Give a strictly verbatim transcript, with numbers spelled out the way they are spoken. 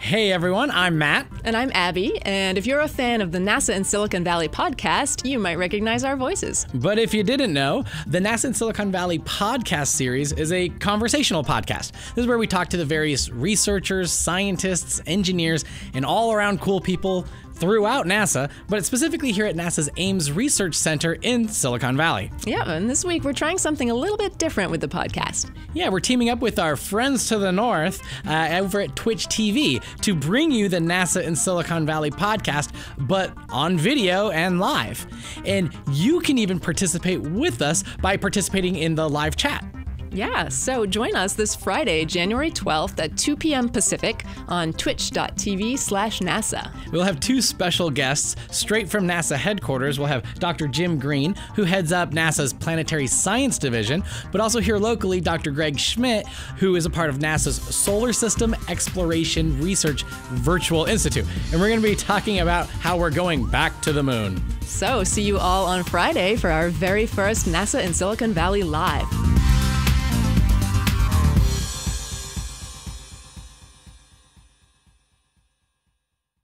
Hey everyone, I'm Matt. And I'm Abby, and if you're a fan of the NASA in Silicon Valley podcast, you might recognize our voices. But if you didn't know, the NASA in Silicon Valley podcast series is a conversational podcast. This is where we talk to the various researchers, scientists, engineers, and all-around cool people throughout NASA, but specifically here at NASA's Ames Research Center in Silicon Valley. Yeah, and this week we're trying something a little bit different with the podcast. Yeah, we're teaming up with our friends to the north uh, over at Twitch T V to bring you the NASA in Silicon Valley podcast, but on video and live. And you can even participate with us by participating in the live chat. Yeah, so join us this Friday, January twelfth at two p.m. Pacific on twitch.tv slash NASA. We'll have two special guests straight from NASA headquarters. We'll have Doctor Jim Green, who heads up NASA's Planetary Science Division, but also here locally, Doctor Greg Schmidt, who is a part of NASA's Solar System Exploration Research Virtual Institute. And we're going to be talking about how we're going back to the moon. So see you all on Friday for our very first NASA in Silicon Valley Live.